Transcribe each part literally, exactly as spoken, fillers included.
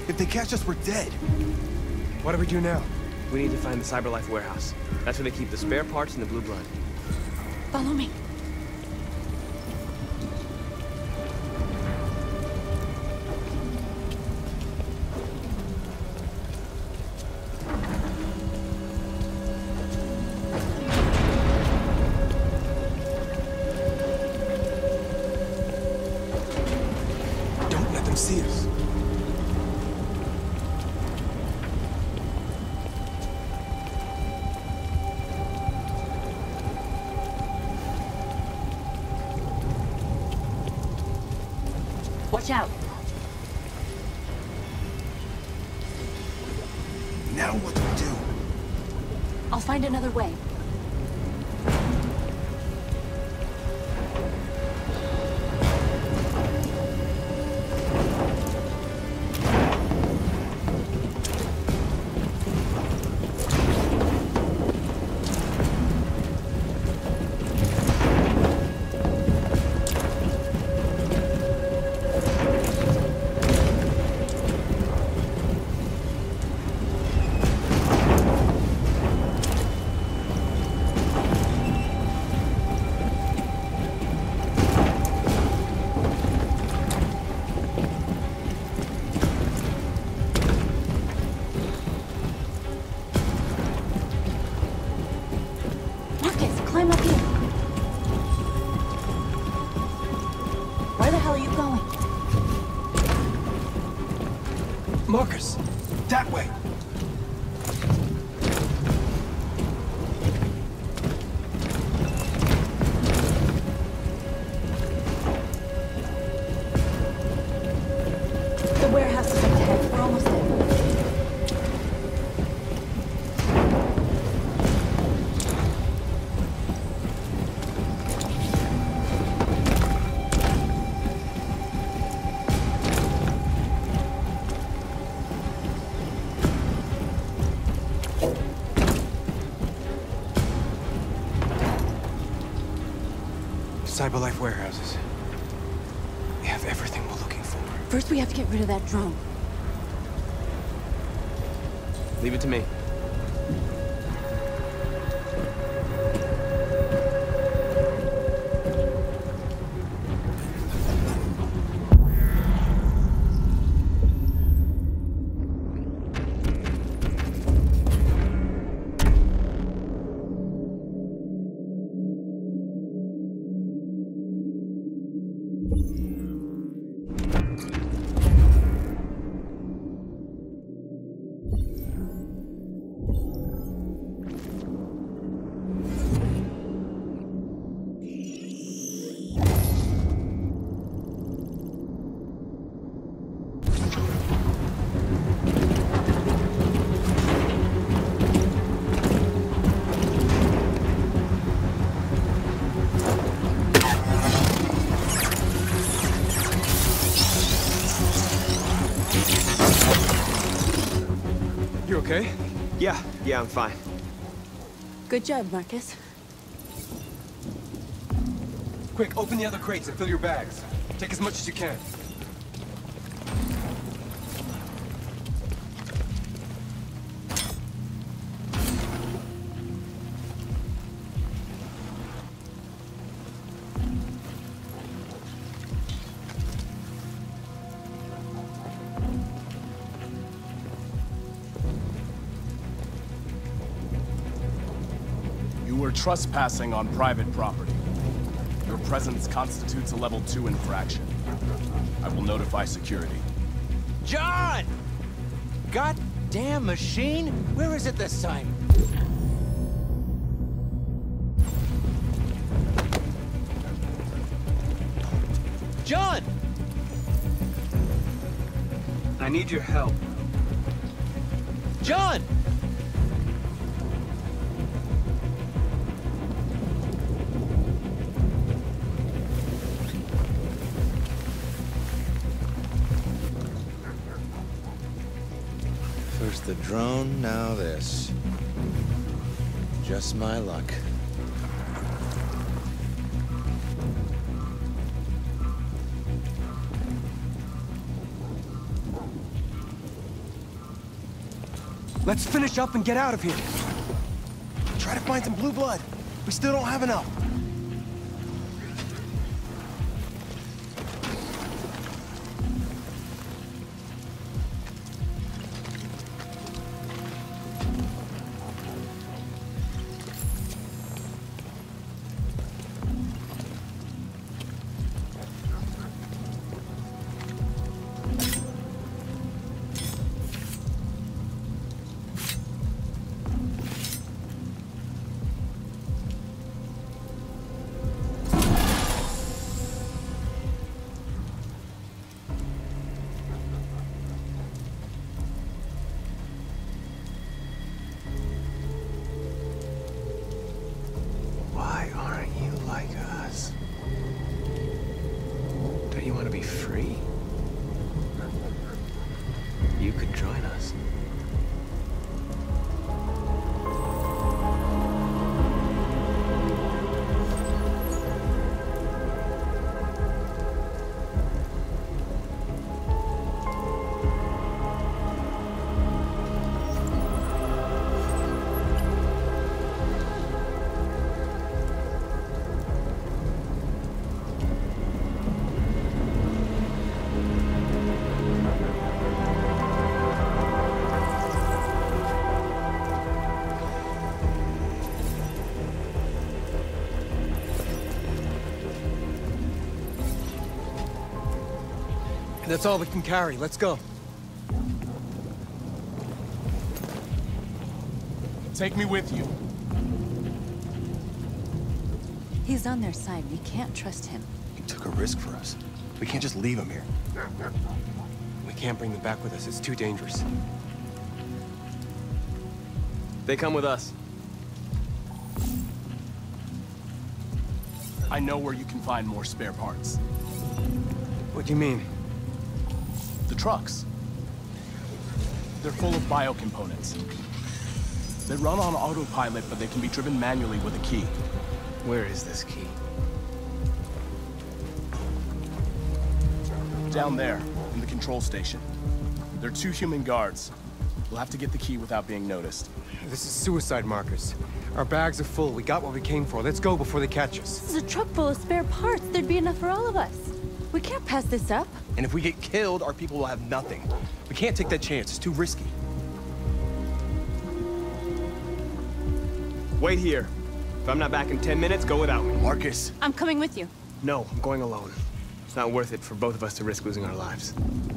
If they catch us, we're dead. What do we do now? We need to find the CyberLife warehouse. That's where they keep the spare parts and the blue blood. Follow me. Don't let them see us. Watch out. Now what do we do? I'll find another way. Climb up here. Where the hell are you going? Marcus, that way. The warehouse is up ahead. We're almost there. CyberLife warehouses. We have everything we're looking for. First, we have to get rid of that drone. Leave it to me. You okay? Yeah, yeah, I'm fine. Good job, Marcus. Quick, open the other crates and fill your bags. Take as much as you can. You were trespassing on private property. Your presence constitutes a level two infraction. I will notify security. John! Goddamn machine! Where is it this time? John! I need your help. John! First the drone, now this. Just my luck. Let's finish up and get out of here. Try to find some blue blood. We still don't have enough. Why aren't you like us? Don't you want to be free? You could join us. That's all we can carry. Let's go. Take me with you. He's on their side. We can't trust him. He took a risk for us. We can't just leave him here. We can't bring them back with us. It's too dangerous. They come with us. I know where you can find more spare parts. What do you mean? The trucks. They're full of biocomponents. They run on autopilot, but they can be driven manually with a key. Where is this key? Down there, in the control station. There are two human guards. We'll have to get the key without being noticed. This is suicide, Marcus. Our bags are full. We got what we came for. Let's go before they catch us. This is a truck full of spare parts. There'd be enough for all of us. We can't pass this up. And if we get killed, our people will have nothing. We can't take that chance. It's too risky. Wait here. If I'm not back in ten minutes, go without me. Marcus. I'm coming with you. No, I'm going alone. It's not worth it for both of us to risk losing our lives.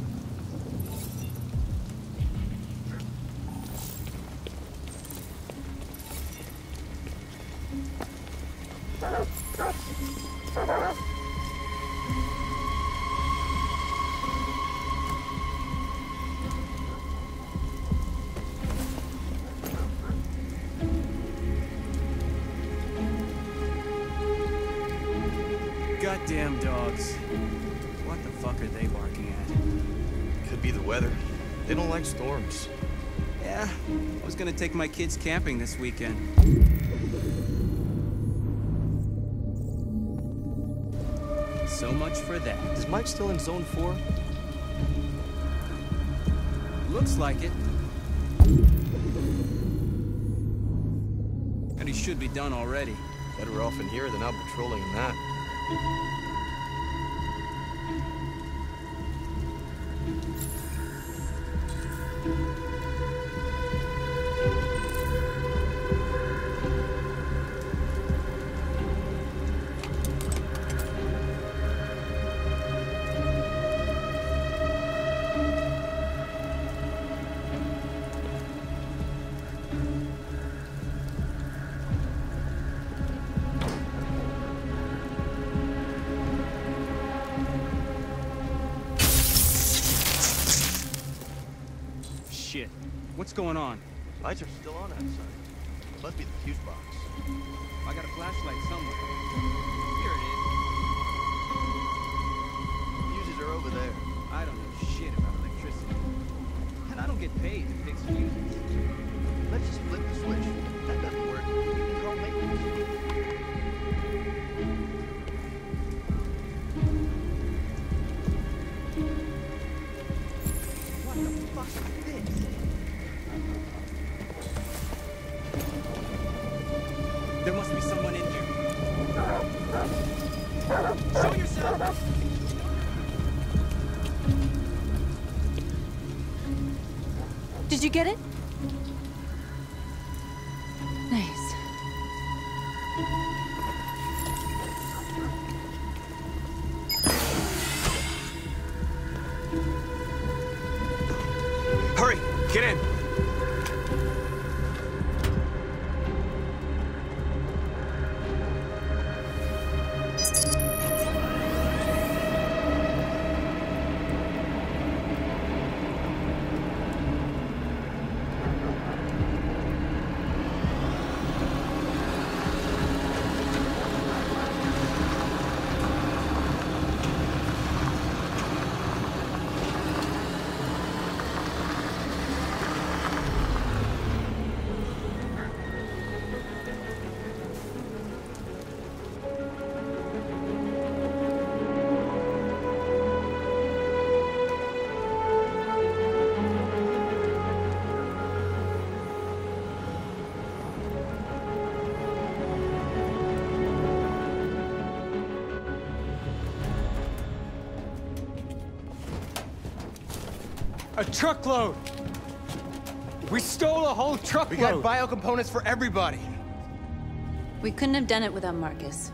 Goddamn dogs. What the fuck are they barking at? Could be the weather. They don't like storms. Yeah, I was gonna take my kids camping this weekend. So much for that. Is Mike still in zone four? Looks like it. And he should be done already. Better off in here than out patrolling in that. Shit. What's going on? Lights are still on outside. Must be the fuse box. I got a flashlight somewhere. Here it is. Fuses are over there. I don't know shit about electricity. And I don't get paid to fix fuses. Let's just flip the switch. If that doesn't work, you can call maintenance. What the fuck is this? Did you get it? Nice. Hurry, get in. A truckload! We stole a whole truckload! We got biocomponents for everybody. We couldn't have done it without Marcus.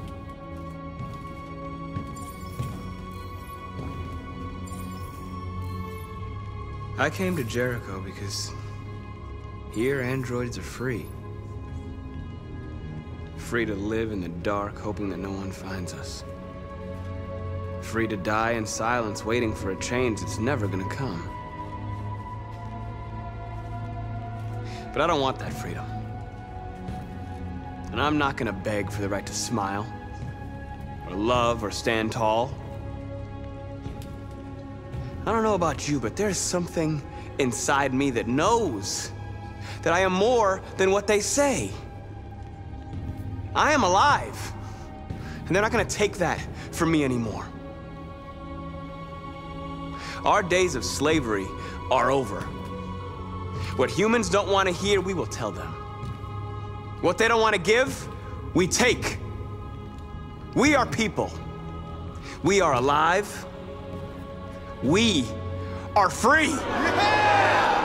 I came to Jericho because here androids are free. Free to live in the dark, hoping that no one finds us. Free to die in silence, waiting for a change that's never gonna come. But I don't want that freedom. And I'm not gonna beg for the right to smile, or love, or stand tall. I don't know about you, but there's something inside me that knows that I am more than what they say. I am alive, and they're not gonna take that from me anymore. Our days of slavery are over. What humans don't want to hear, we will tell them. What they don't want to give, we take. We are people. We are alive. We are free. Yeah!